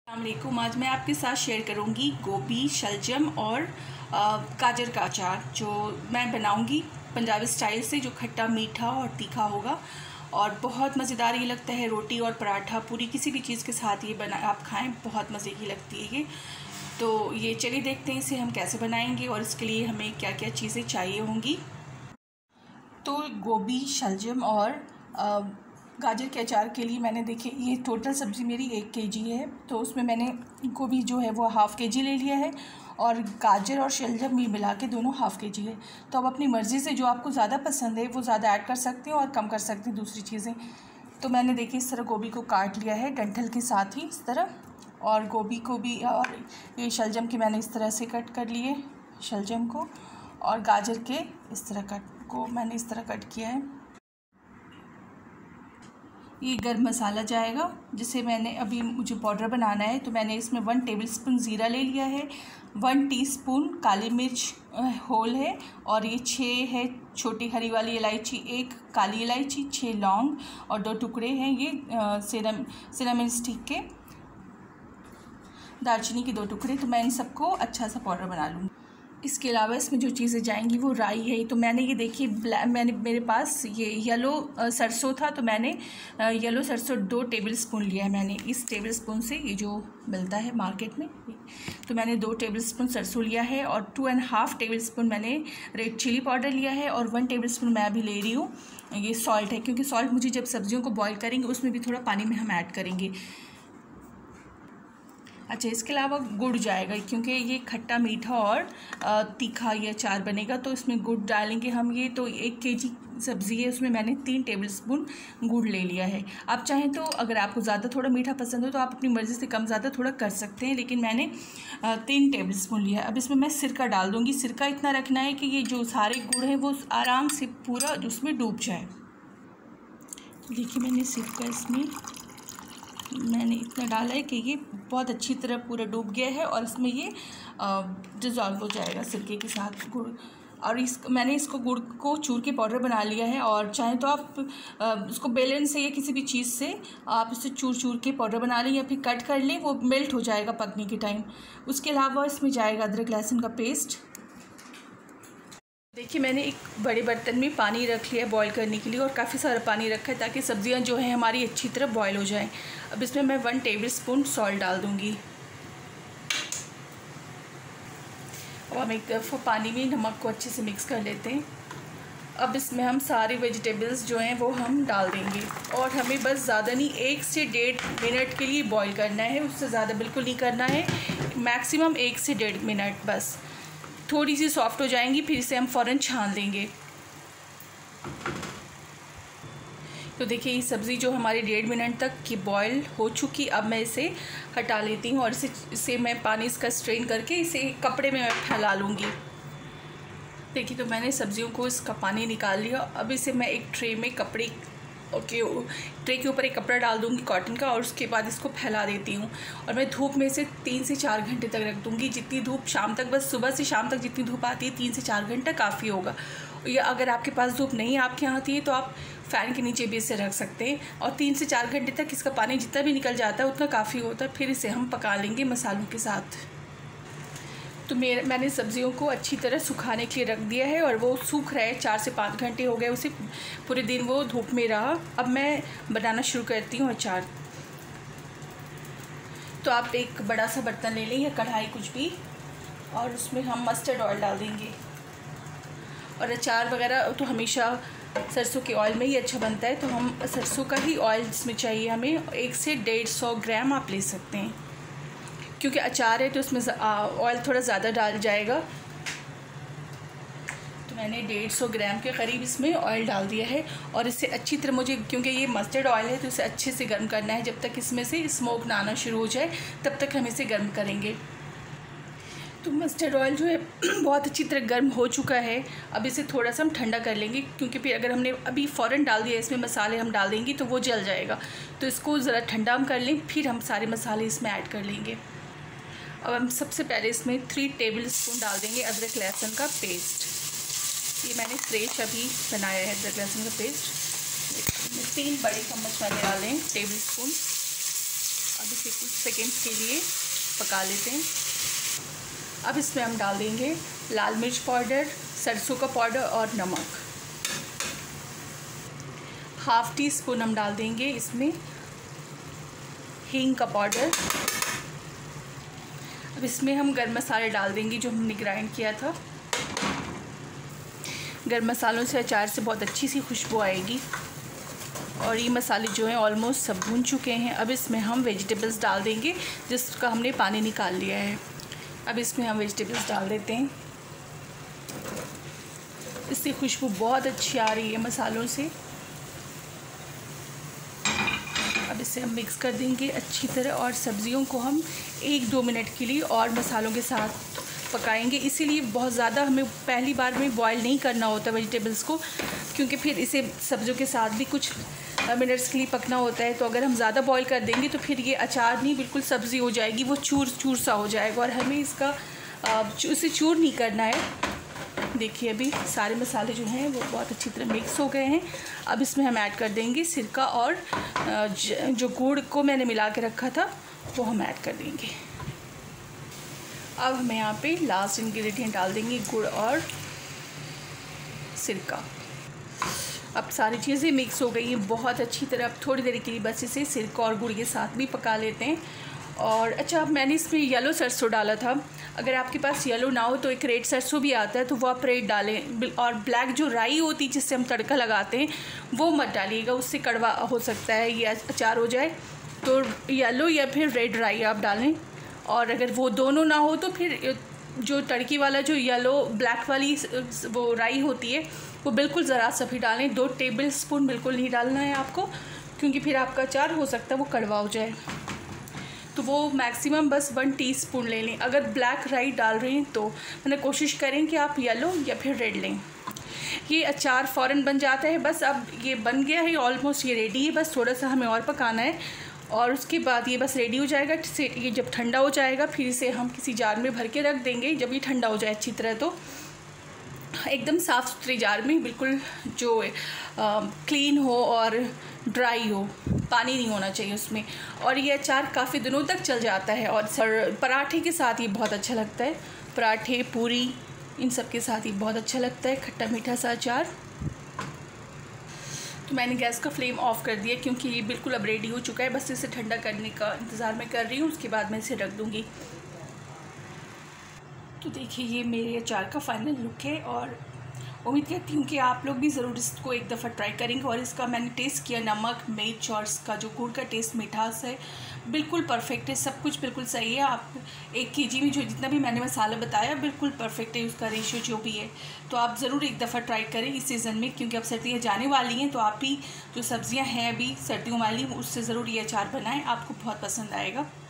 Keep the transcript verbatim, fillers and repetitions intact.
अस्सलामुअलैकुम। आज मैं आपके साथ शेयर करूंगी गोभी, शलजम और गाजर का अचार जो मैं बनाऊंगी पंजाबी स्टाइल से, जो खट्टा मीठा और तीखा होगा और बहुत मज़ेदार ये लगता है। रोटी और पराठा पूरी किसी भी चीज़ के साथ ये बना आप खाएं, बहुत मज़े की लगती है ये। तो ये चलिए देखते हैं इसे हम कैसे बनाएंगे और इसके लिए हमें क्या क्या चीज़ें चाहिए होंगी। तो गोभी, शलजम और आ, गाजर के अचार के लिए मैंने देखिए ये टोटल सब्ज़ी मेरी एक केजी है, तो उसमें मैंने गोभी जो है वो हाफ़ के जी ले लिया है और गाजर और शलजम भी मिला के दोनों हाफ़ के जी है। तो अब अपनी मर्ज़ी से जो आपको ज़्यादा पसंद है वो ज़्यादा ऐड कर सकते हैं और कम कर सकते हैं दूसरी चीज़ें। तो मैंने देखिए इस तरह गोभी को काट लिया है डंठल के साथ ही इस तरह, और गोभी को भी और ये शलजम के मैंने इस तरह से कट कर लिए शलजम को, और गाजर के इस तरह कट को मैंने इस तरह कट किया है। ये गर्म मसाला जाएगा जिसे मैंने अभी मुझे पाउडर बनाना है, तो मैंने इसमें वन टेबलस्पून ज़ीरा ले लिया है, वन टीस्पून काली मिर्च होल है, और ये छः है छोटी हरी वाली इलायची, एक काली इलायची, छः लौंग और दो टुकड़े हैं ये सिनम सिनेमन स्टिक के, दालचीनी के दो टुकड़े। तो मैं इन सबको अच्छा सा पाउडर बना लूँगी। इसके अलावा इसमें जो चीज़ें जाएंगी वो राई है। तो मैंने ये देखिए मैंने मेरे पास ये येलो सरसों था, तो मैंने येलो सरसों दो टेबलस्पून लिया है मैंने इस टेबलस्पून से, ये जो मिलता है मार्केट में। तो मैंने दो टेबलस्पून सरसों लिया है और टू एंड हाफ़ टेबलस्पून मैंने रेड चिली पाउडर लिया है, और वन टेबलस्पून मैं अभी ले रही हूँ ये सॉल्ट है, क्योंकि सॉल्ट मुझे जब सब्जियों को बॉईल करेंगे उसमें भी थोड़ा पानी में हम ऐड करेंगे। अच्छा, इसके अलावा गुड़ जाएगा क्योंकि ये खट्टा मीठा और तीखा ये अचार बनेगा, तो इसमें गुड़ डालेंगे हम। ये तो एक केजी सब्ज़ी है, उसमें मैंने तीन टेबलस्पून गुड़ ले लिया है। आप चाहें तो अगर आपको ज़्यादा थोड़ा मीठा पसंद हो तो आप अपनी मर्ज़ी से कम ज़्यादा थोड़ा कर सकते हैं, लेकिन मैंने तीन टेबलस्पून लिया है। अब इसमें मैं सिरका डाल दूँगी। सिरका इतना रखना है कि ये जो सारे गुड़ हैं वो आराम से पूरा उसमें डूब जाए। देखिए मैंने सिरका इसमें मैंने इतना डाला है कि ये बहुत अच्छी तरह पूरा डूब गया है और इसमें ये डिज़ोल्व हो जाएगा सिरके के साथ गुड़। और इस मैंने इसको गुड़ को चूर के पाउडर बना लिया है, और चाहे तो आप इसको बेलन से या किसी भी चीज़ से आप इसे चूर चूर के पाउडर बना लें या फिर कट कर लें, वो मेल्ट हो जाएगा पकने के टाइम। उसके अलावा इसमें जाएगा अदरक लहसुन का पेस्ट। देखिए मैंने एक बड़े बर्तन में पानी रख लिया है बॉईल करने के लिए, और काफ़ी सारा पानी रखा है ताकि सब्जियां जो हैं हमारी अच्छी तरह बॉईल हो जाएं। अब इसमें मैं वन टेबलस्पून सॉल्ट डाल दूंगी, और हम एक दफ़ा पानी में नमक को अच्छे से मिक्स कर लेते हैं। अब इसमें हम सारे वेजिटेबल्स जो हैं वो हम डाल देंगे, और हमें बस ज़्यादा नहीं, एक से डेढ़ मिनट के लिए बॉईल करना है, उससे ज़्यादा बिल्कुल नहीं करना है, मैक्सिमम एक से डेढ़ मिनट बस। थोड़ी सी सॉफ्ट हो जाएंगी फिर इसे हम फ़ौरन छान देंगे। तो देखिए ये सब्ज़ी जो हमारी डेढ़ मिनट तक की बॉयल हो चुकी, अब मैं इसे हटा लेती हूँ और इसे इसे मैं पानी इसका स्ट्रेन करके इसे कपड़े में फैला लूँगी। देखिए तो मैंने सब्जियों को इसका पानी निकाल लिया। अब इसे मैं एक ट्रे में कपड़े ओके ट्रे के ऊपर एक कपड़ा डाल दूँगी कॉटन का, और उसके बाद इसको फैला देती हूँ, और मैं धूप में से तीन से चार घंटे तक रख दूँगी। जितनी धूप शाम तक, बस सुबह से शाम तक जितनी धूप आती है तीन से चार घंटा काफ़ी होगा। या अगर आपके पास धूप नहीं आपके यहाँ आती है तो आप फ़ैन के नीचे भी इसे रख सकते हैं, और तीन से चार घंटे तक इसका पानी जितना भी निकल जाता है उतना काफ़ी होता है। फिर इसे हम पका लेंगे मसालों के साथ। तो मेरे मैंने सब्जियों को अच्छी तरह सुखाने के लिए रख दिया है, और वो सूख रहा है, चार से पाँच घंटे हो गए उसे, पूरे दिन वो धूप में रहा। अब मैं बनाना शुरू करती हूँ अचार। तो आप एक बड़ा सा बर्तन ले लें या कढ़ाई कुछ भी, और उसमें हम मस्टर्ड ऑयल डाल देंगे। और अचार वगैरह तो हमेशा सरसों के ऑयल में ही अच्छा बनता है, तो हम सरसों का ही ऑयल जिसमें चाहिए हमें एक से डेढ़ सौ ग्राम आप ले सकते हैं, क्योंकि अचार है तो उसमें ऑयल थोड़ा ज़्यादा डाल जाएगा। तो मैंने डेढ़ सौ ग्राम के करीब इसमें ऑयल डाल दिया है, और इससे अच्छी तरह मुझे, क्योंकि ये मस्टर्ड ऑयल है तो इसे अच्छे से गर्म करना है। जब तक इसमें से स्मोक ना आना शुरू हो जाए तब तक हम इसे गर्म करेंगे। तो मस्टर्ड ऑयल जो है बहुत अच्छी तरह गर्म हो चुका है। अब इसे थोड़ा सा हम ठंडा कर लेंगे, क्योंकि फिर अगर हमने अभी फ़ौरन डाल दिया इसमें मसाले हम डाल देंगे तो वो जल जाएगा। तो इसको ज़रा ठंडा हम कर लें, फिर हम सारे मसाले इसमें ऐड कर लेंगे। अब हम सबसे पहले इसमें थ्री टेबल स्पून डाल देंगे अदरक लहसुन का पेस्ट। ये मैंने फ्रेश अभी बनाया है अदरक लहसुन का पेस्ट। तीन बड़े चम्मच मैंने डाले टेबल स्पून। अब इसे कुछ सेकेंड्स के लिए पका लेते हैं। अब इसमें हम डाल देंगे लाल मिर्च पाउडर, सरसों का पाउडर और नमक। हाफ़ टी स्पून हम डाल देंगे इसमें हींग का पाउडर। अब इसमें हम गरम मसाले डाल देंगे जो हमने ग्राइंड किया था। गरम मसालों से अचार से बहुत अच्छी सी खुशबू आएगी। और ये मसाले जो हैं ऑलमोस्ट सब भून चुके हैं। अब इसमें हम वेजिटेबल्स डाल देंगे जिसका हमने पानी निकाल लिया है। अब इसमें हम वेजिटेबल्स डाल देते हैं। इससे खुशबू बहुत अच्छी आ रही है मसालों से। अब इसे हम मिक्स कर देंगे अच्छी तरह और सब्जियों को हम एक दो मिनट के लिए और मसालों के साथ पकाएंगे। इसीलिए बहुत ज़्यादा हमें पहली बार में बॉईल नहीं करना होता वेजिटेबल्स को, क्योंकि फिर इसे सब्जियों के साथ भी कुछ मिनट्स के लिए पकना होता है। तो अगर हम ज़्यादा बॉईल कर देंगे तो फिर ये अचार नहीं बिल्कुल सब्ज़ी हो जाएगी, वो चूर चूर सा हो जाएगा और हमें इसका उसे चूर नहीं करना है। देखिए अभी सारे मसाले जो हैं वो बहुत अच्छी तरह मिक्स हो गए हैं। अब इसमें हम ऐड कर देंगे सिरका और जो गुड़ को मैंने मिला के रखा था वो हम ऐड कर देंगे। अब हम यहाँ पे लास्ट इंग्रेडिएंट डाल देंगे गुड़ और सिरका। अब सारी चीज़ें मिक्स हो गई हैं बहुत अच्छी तरह। अब थोड़ी देर के लिए बस इसे सिरका और गुड़ के साथ भी पका लेते हैं। और अच्छा, अब मैंने इसमें येलो सरसों डाला था। अगर आपके पास येलो ना हो तो एक रेड सरसों भी आता है, तो वो आप रेड डालें। और ब्लैक जो राई होती है जिससे हम तड़का लगाते हैं वो मत डालिएगा, उससे कड़वा हो सकता है ये अचार हो जाए। तो येलो या फिर रेड राई आप डालें। और अगर वो दोनों ना हो तो फिर जो तड़की वाला जो येलो ब्लैक वाली वो राई होती है वो बिल्कुल ज़रा सा भी डालें। दो टेबल स्पून बिल्कुल नहीं डालना है आपको, क्योंकि फिर आपका अचार हो सकता है वो कड़वा हो जाए। तो वो मैक्सिमम बस वन टीस्पून ले लें। अगर ब्लैक राई डाल रहे हैं तो मैंने कोशिश करें कि आप येलो या फिर रेड लें। ये अचार फ़ौरन बन जाता है। बस अब ये बन गया है, ऑलमोस्ट ये रेडी है। बस थोड़ा सा हमें और पकाना है और उसके बाद ये बस रेडी हो जाएगा। ये जब ठंडा हो जाएगा फिर इसे हम किसी जार में भर के रख देंगे। जब ये ठंडा हो जाए अच्छी तरह तो एकदम साफ़ सुथरी जार में, बिल्कुल जो आ, क्लीन हो और ड्राई हो, पानी नहीं होना चाहिए उसमें। और ये अचार काफ़ी दिनों तक चल जाता है और सर पराठे के साथ ये बहुत अच्छा लगता है। पराठे, पूरी, इन सब के साथ ही बहुत अच्छा लगता है खट्टा मीठा सा अचार। तो मैंने गैस का फ्लेम ऑफ़ कर दिया क्योंकि ये बिल्कुल अब रेडी हो चुका है। बस इसे ठंडा करने का इंतज़ार मैं कर रही हूँ, उसके बाद मैं इसे रख दूँगी। तो देखिए ये मेरे अचार का फाइनल लुक है और उम्मीद करती हूँ कि आप लोग भी ज़रूर इसको एक दफ़ा ट्राई करेंगे। और इसका मैंने टेस्ट किया, नमक, मिर्च और इसका जो गुड़ का टेस्ट, मिठास है, बिल्कुल परफेक्ट है। सब कुछ बिल्कुल सही है। आप एक केजी में जो जितना भी मैंने मसाला बताया बिल्कुल परफेक्ट है, उसका रेशियो जो भी है। तो आप ज़रूर एक दफ़ा ट्राई करें इस सीज़न में, क्योंकि अब सर्दियाँ जाने वाली हैं। तो आप भी जो सब्ज़ियाँ हैं अभी सर्दियों वाली, उससे ज़रूर ये अचार बनाएँ, आपको बहुत पसंद आएगा।